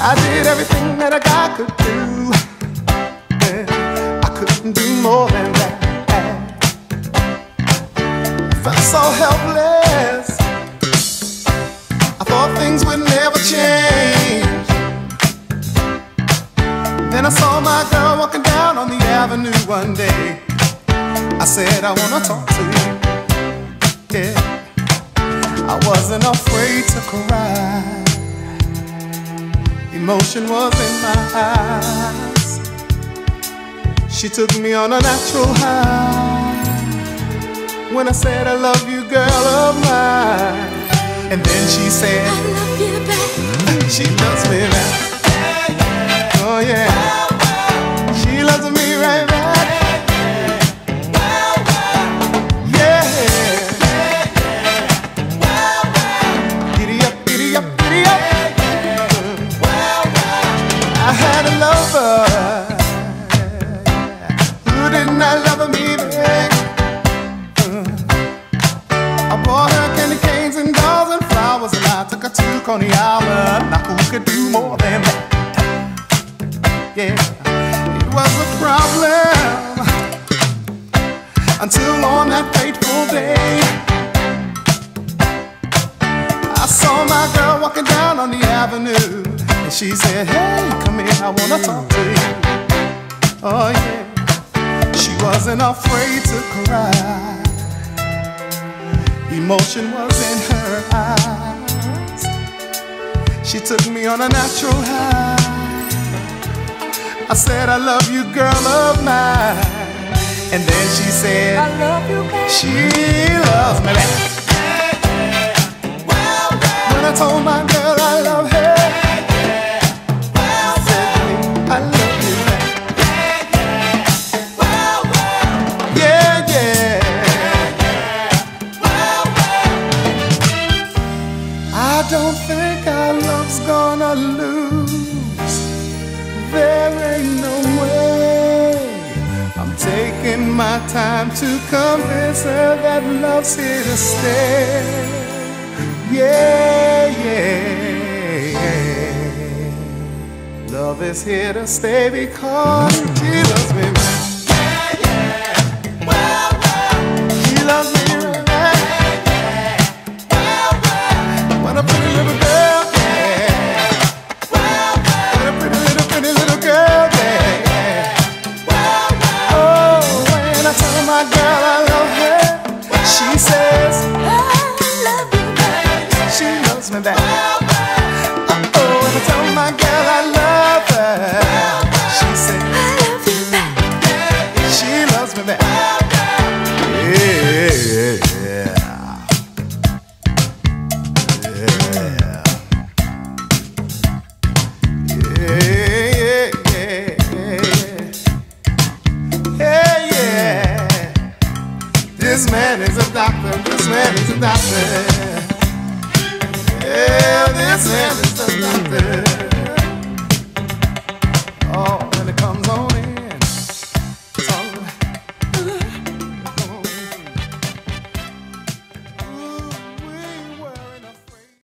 I did everything that a guy could do. Yeah, I couldn't do more than that. I felt so helpless. I thought things would never change. Then I saw my girl walking down on the avenue one day. I said, I wanna talk to you. Yeah, I wasn't afraid to cry. Emotion was in my eyes. She took me on a natural high when I said, I love you, girl of mine. And then she said, I love you back. She loves me back. Oh yeah, she loves me right back. Yeah, giddy up, giddy up, giddy up. I had a lover who did not love me back. I bought her candy canes and dolls and flowers, and I took her to Coney Island. Now who could do more than that? Yeah, it was a problem until on that fateful day I saw my girl walking down on the avenue, and she said, hey, come here, I wanna talk to you. Oh yeah, she wasn't afraid to cry. Emotion was in her eyes. She took me on a natural high. I said, I love you, girl of mine. And then she said, I love you back. She loves me back. When I told my girl I love her, she said to me, I love you back. Yeah, yeah. I don't think our love's gonna lose. There ain't no way. I'm taking my time to convince her that love's here to stay. Yeah, yeah. Love is here to stay because she loves me back. She loves me right back. What a pretty little girl. My girl, I love her. She says, I love you back. She loves me back. Oh, when I tell my girl I love her, she says, I love you back. She loves me back. Yeah, yeah, this man is a doctor, this man is a doctor. Yeah, this man is a doctor.